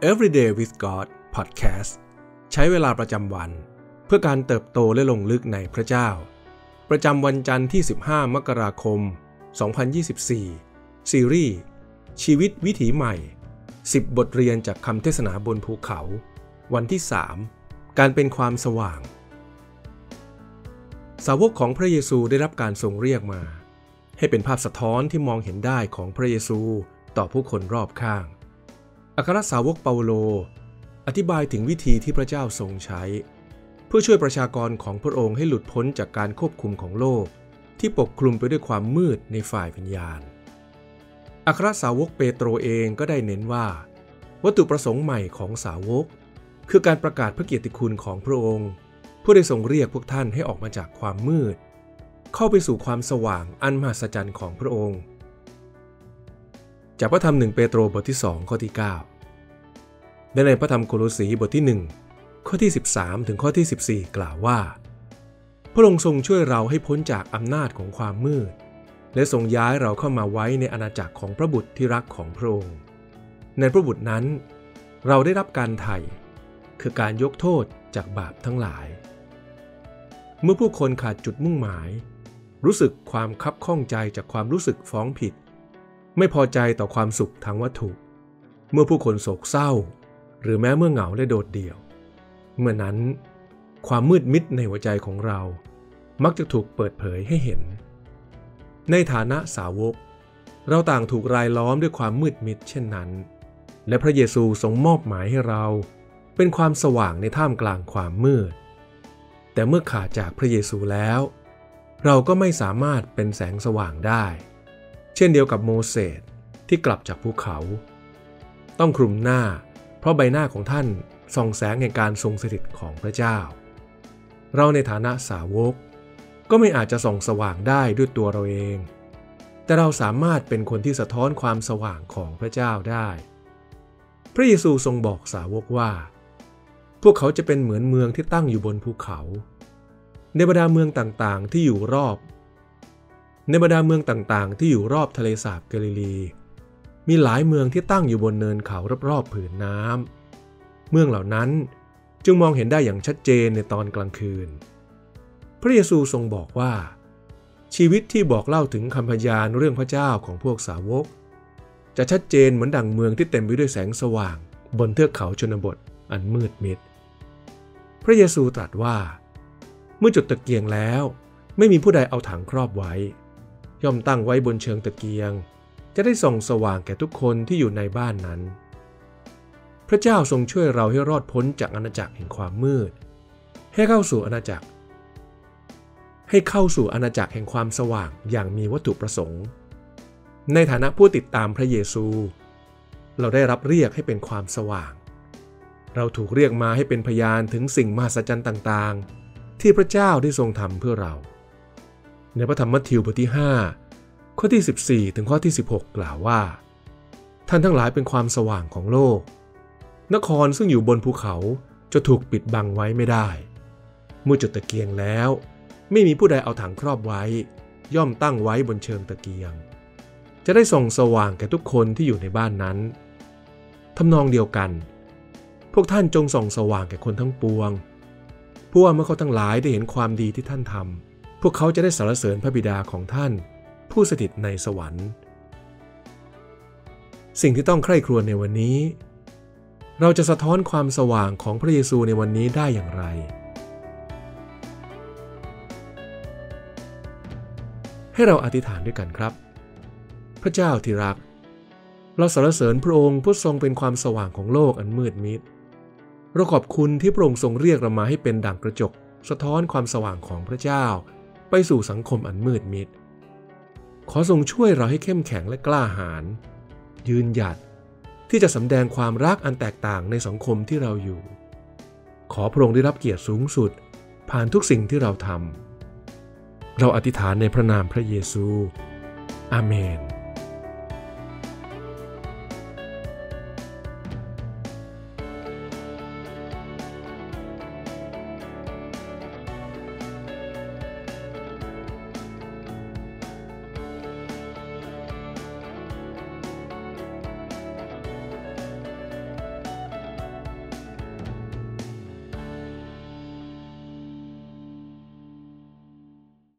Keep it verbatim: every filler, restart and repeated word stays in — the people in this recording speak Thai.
Everyday with God Podcast ใช้เวลาประจำวันเพื่อการเติบโตและลงลึกในพระเจ้าประจำวันจันทร์ที่สิบห้ามกราคมสองพันยี่สิบสี่ซีรีส์ชีวิตวิถีใหม่สิบบทเรียนจากคำเทศนาบนภูเขาวันที่สามการเป็นความสว่างสาวกของพระเยซูได้รับการทรงเรียกมาให้เป็นภาพสะท้อนที่มองเห็นได้ของพระเยซูต่อผู้คนรอบข้างอัครสาวกเปาโลอธิบายถึงวิธีที่พระเจ้าทรงใช้เพื่อช่วยประชากรของพระองค์ให้หลุดพ้นจากการควบคุมของโลกที่ปกคลุมไปด้วยความมืดในฝ่ายวิญญาณอัครสาวกเปโตรเองก็ได้เน้นว่าวัตถุประสงค์ใหม่ของสาวกคือการประกาศพระเกียรติคุณของพระองค์ผู้ได้ทรงเรียกพวกท่านให้ออกมาจากความมืดเข้าไปสู่ความสว่างอันมหัศจรรย์ของพระองค์จากพระธรรมหนึ่งเปโตรบทที่สองข้อที่เก้าและในพระธรรมโคโลสีบทที่หนึ่งข้อที่สิบสามถึงข้อที่สิบสี่กล่าวว่าพระองค์ทรงช่วยเราให้พ้นจากอำนาจของความมืดและทรงย้ายเราเข้ามาไว้ในอาณาจักรของพระบุตรที่รักของพระองค์ในพระบุตรนั้นเราได้รับการไถ่คือการยกโทษจากบาปทั้งหลายเมื่อผู้คนขาดจุดมุ่งหมายรู้สึกความคับข้องใจจากความรู้สึกฟ้องผิดไม่พอใจต่อความสุขทางวัตถุเมื่อผู้คนโศกเศร้าหรือแม้เมื่อเหงาและโดดเดี่ยวเมื่อนั้นความมืดมิดในหัวใจของเรามักจะถูกเปิดเผยให้เห็นในฐานะสาวกเราต่างถูกรายล้อมด้วยความมืดมิดเช่นนั้นและพระเยซูทรงมอบหมายให้เราเป็นความสว่างในท่ามกลางความมืดแต่เมื่อขาดจากพระเยซูแล้วเราก็ไม่สามารถเป็นแสงสว่างได้เช่นเดียวกับโมเสสที่กลับจากภูเขาต้องคลุมหน้าเพราะใบหน้าของท่านส่องแสงแห่งการทรงสถิตของพระเจ้าเราในฐานะสาวกก็ไม่อาจจะส่องสว่างได้ด้วยตัวเราเองแต่เราสามารถเป็นคนที่สะท้อนความสว่างของพระเจ้าได้พระเยซูทรงบอกสาวกว่าพวกเขาจะเป็นเหมือนเมืองที่ตั้งอยู่บนภูเขาในบรรดาเมืองต่างๆที่อยู่รอบในบรรดาเมืองต่างๆที่อยู่รอบทะเลสาบกาลิลีมีหลายเมืองที่ตั้งอยู่บนเนินเขารอบๆผืนน้ำเมืองเหล่านั้นจึงมองเห็นได้อย่างชัดเจนในตอนกลางคืนพระเยซูทรงบอกว่าชีวิตที่บอกเล่าถึงคำพยานเรื่องพระเจ้าของพวกสาวกจะชัดเจนเหมือนดั่งเมืองที่เต็มไปด้วยแสงสว่างบนเทือกเขาชนบทอันมืดมิดพระเยซูตรัสว่าเมื่อจุดตะเกียงแล้วไม่มีผู้ใดเอาถังครอบไว้ย่อมตั้งไว้บนเชิงตะเกียงจะได้ส่องสว่างแก่ทุกคนที่อยู่ในบ้านนั้นพระเจ้าทรงช่วยเราให้รอดพ้นจากอาณาจักรแห่งความมืดให้เข้าสู่อาณาจักรให้เข้าสู่อาณาจักรแห่งความสว่างอย่างมีวัตถุประสงค์ในฐานะผู้ติดตามพระเยซูเราได้รับเรียกให้เป็นความสว่างเราถูกเรียกมาให้เป็นพยานถึงสิ่งมหัศจรรย์ต่างๆที่พระเจ้าได้ทรงทำเพื่อเราในพระธรรมมัทธิวบทที่ห้าข้อที่สิบสี่ถึงข้อที่สิบหกกล่าวว่าท่านทั้งหลายเป็นความสว่างของโลกนครซึ่งอยู่บนภูเขาจะถูกปิดบังไว้ไม่ได้เมื่อจุดตะเกียงแล้วไม่มีผู้ใดเอาถังครอบไว้ย่อมตั้งไว้บนเชิงตะเกียงจะได้ส่องสว่างแก่ทุกคนที่อยู่ในบ้านนั้นทำนองเดียวกันพวกท่านจงส่องสว่างแก่คนทั้งปวงเพื่อเมื่อเขาทั้งหลายได้เห็นความดีที่ท่านทำพวกเขาจะได้สรรเสริญพระบิดาของท่านผู้สถิตในสวรรค์สิ่งที่ต้องใคร่ครวญในวันนี้เราจะสะท้อนความสว่างของพระเยซูในวันนี้ได้อย่างไรให้เราอธิษฐานด้วยกันครับพระเจ้าที่รักเราสรรเสริญพระองค์ผู้ทรงเป็นความสว่างของโลกอันมืดมิดเราขอบคุณที่พระองค์ทรงเรียกเรามาให้เป็นดั่งกระจกสะท้อนความสว่างของพระเจ้าไปสู่สังคมอันมืดมิดขอทรงช่วยเราให้เข้มแข็งและกล้าหาญยืนหยัดที่จะสำแดงความรักอันแตกต่างในสังคมที่เราอยู่ขอพระองค์ได้รับเกียรติสูงสุดผ่านทุกสิ่งที่เราทำเราอธิษฐานในพระนามพระเยซูอาเมน